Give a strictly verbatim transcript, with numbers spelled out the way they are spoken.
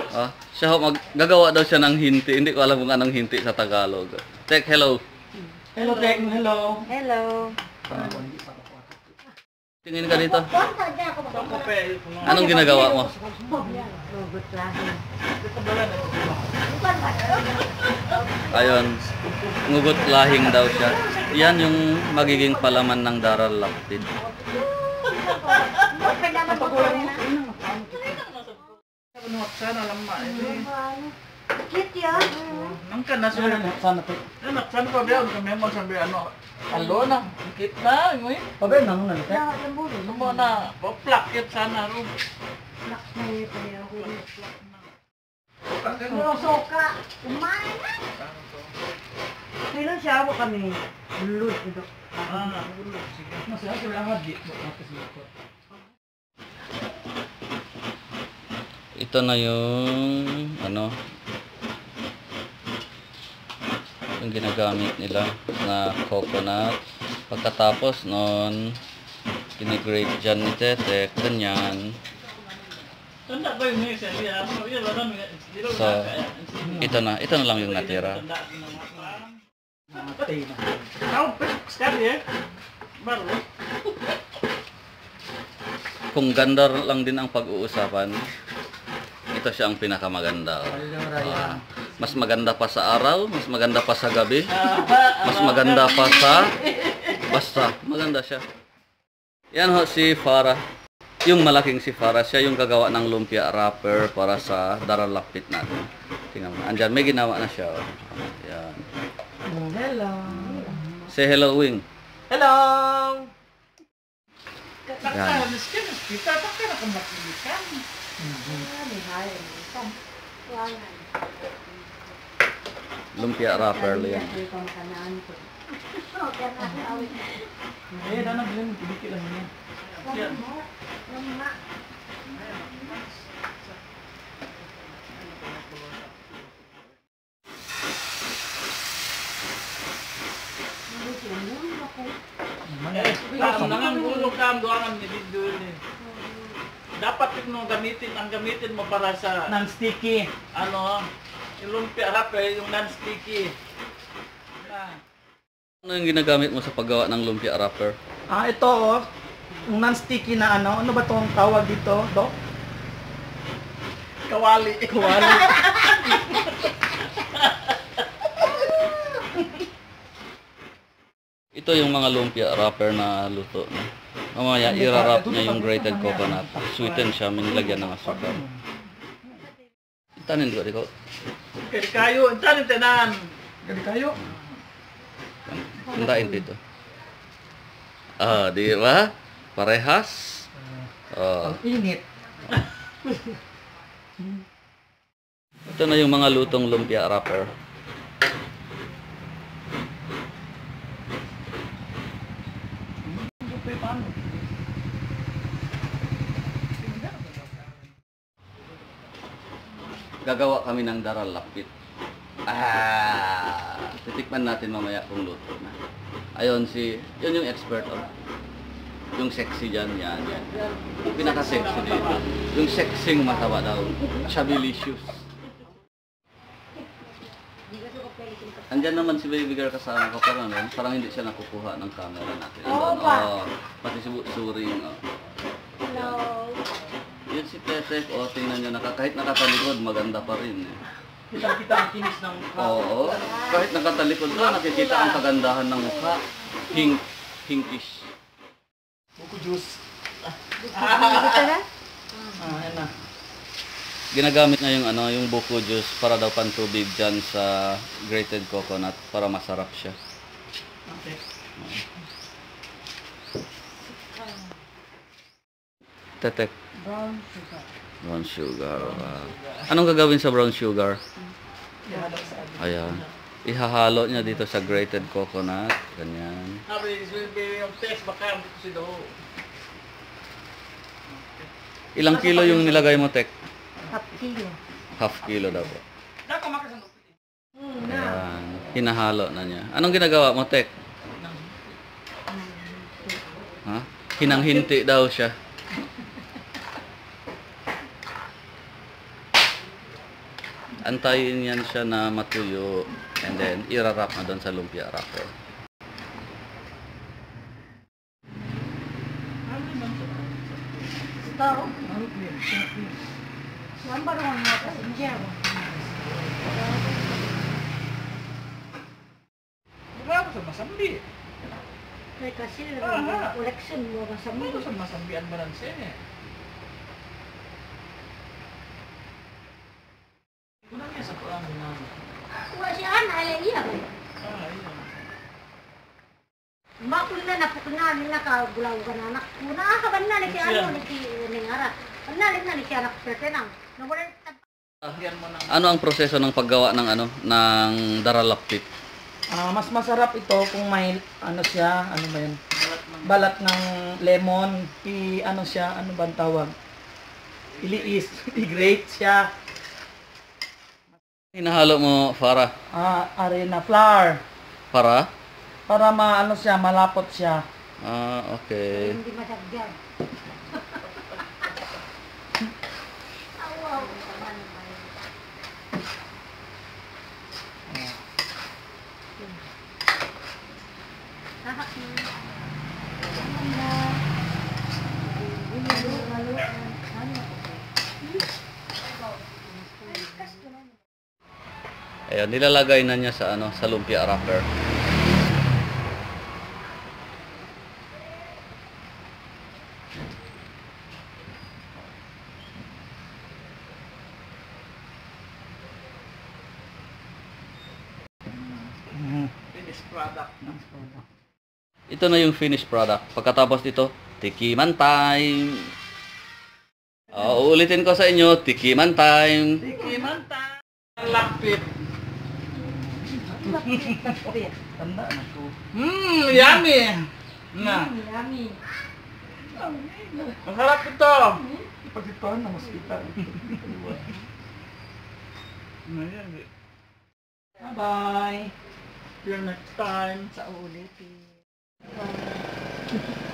Ah, siya ho, mag gagawa daw siya ng hinti. Hindi ko alam kung anong hinti sa Tagalog. Tek, hello. Hello, Tek. Hello. Hello. Ah. Tingin ka dito. Anong ginagawa mo? Hugot lahi. Ayun, ngugot lahing daw siya. Yan yung magiging palaman ng daral laptid. Sana lang ma. Cute yan. Nang ka na sila. Sana to. Anak, sana pa ba kami mo sabi ano? Alo na. Kit na, mo eh. Pa ba nang nan ka? Mo na, pa-plak kit sana ro. Plak na yun pa niya. Pero soka. Kumain na. Kailan siya mo kami? Lulod ito. Ah, sige. Masaya sila ang hadi. Ito na yung ano yung ginagamit nila na coconut. Pagkatapos nun ginigrate dyan ni Tetek, ganyan. So, ito na, ito na lang yung natira. Kung ganda lang din ang pag-uusapan, ito siya ang pinakamaganda. Uh, mas maganda pa sa araw, mas maganda pa sa gabi, mas maganda pa sa basta, maganda siya. Yan ho si Farah. Yung malaking si Farah, siya yung gagawa ng lumpia wrapper para sa daral lapit natin. Tingnan mo. Andyan, may ginawa na siya. Oh. Yan. Hello. Say hello, Wing. Hello. Yan. Kita tak kena kemakan. Lumpia wrapper yan. Eh, dana bilhin dikit lang ini. Kam nangan ulo kam doangan ni video ni. Dapat yung gamitin, ang gamitin mo para sa non-sticky. Ano, yung lumpia wrapper, yung non-sticky. Na. Ano yung ginagamit mo sa paggawa ng lumpia wrapper? Ah, ito oh. Yung non-sticky na ano, ano ba itong tawag dito, Dok? Kawali. Kawali. Ito yung mga lumpia wrapper na luto. No? Mamaya, i-wrap niya yung grated coconut. Sweeten siya, minilagyan ng asukar. Itanin ko, dito. Kaya kayo, itanin tenan. Kaya kayo. Tindain dito. Ah, di ba? Parehas. Oh. Ang init. Ito na yung mga lutong lumpia wrapper. Gagawa kami ng daral lapit. Ah, titikman natin mamaya kung luto na. Ayun si, yun yung expert oh. Yung sexy dyan, yan, yan. Yung pinaka-sexy dito. Yung sexing mataba daw. Chabilicious. Andyan naman si Baby Girl kasama ko, pero ano, parang hindi siya nakukuha ng camera natin. Oo Andun, ba? oh, pati si Suring. Oh. Hello. Yun si Tetek, oh, tingnan nyo, naka, kahit nakatalikod, maganda pa rin. Eh. Kita-kita ang kinis ng mukha. Oo, kahit nakatalikod ka, nakikita ang kagandahan ng mukha. Pink, pinkish. Buko juice. Dito na? Ah, yan na. Ginagamit niya yung ano, yung buko juice para daw pantubig dyan sa grated coconut para masarap siya. Okay. Tetek. Brown sugar. Brown sugar. Wow. Anong gagawin sa brown sugar? Ayan. Ihahalo niya dito sa grated coconut. Ganyan. Sabi, will be yung test baka dito si Do. Ilang kilo yung nilagay mo, Tek? Half kilo. Half kilo daw po. Dako makasang. Hmm, na. Ayan. Hinahalo na niya. Anong ginagawa mo, Tek? Ha? Hinanghinti daw siya. Antayin yan siya na matuyo. And then, irarap na doon sa lumpia wrapper. Ano naman ito? Ito. Ano clear? Clear. Yan ba naman mga pasensya? Wala ako sa masambi. Ay, kasi Ah, mga collection mo nasa Ano mundo. sa masambian ba ng sene? Kuna niya sa Quran na. Wala siya, ana, ay iya. Ah, ayun. Makul na napukna nila ka gulaw ka na anak. Kuna ka ba na ni si ano ni si Ningara. Panalik na ni si anak pertenang. Nawala Lagyan mo ng Ano ang proseso ng paggawa ng ano ng daralapit? Ah, mas masarap ito kung may ano siya, ano ba 'yun? balat ng Balat ng lemon, i ano siya, ano ba ang tawag? Iliis, i-grate siya. Hinahalo mo, Farah, Ah, arena flour para? para maano siya, malapot siya. Ah, okay. hindi madagdag. Awaw. Tahak na. Ayun, nilalagay na niya sa ano, sa lumpia wrapper. finished product. Ito na yung finished product. Pagkatapos nito, tikiman time. Ah, uulitin ko sa inyo, tikiman time. Tikiman ta. Lapit. Tanda na ko. Mmm, yummy. Na. Yummy. Masarap ito. Pag ito na mas kita. Ayan. Bye-bye. See you next time. Sa ulitin.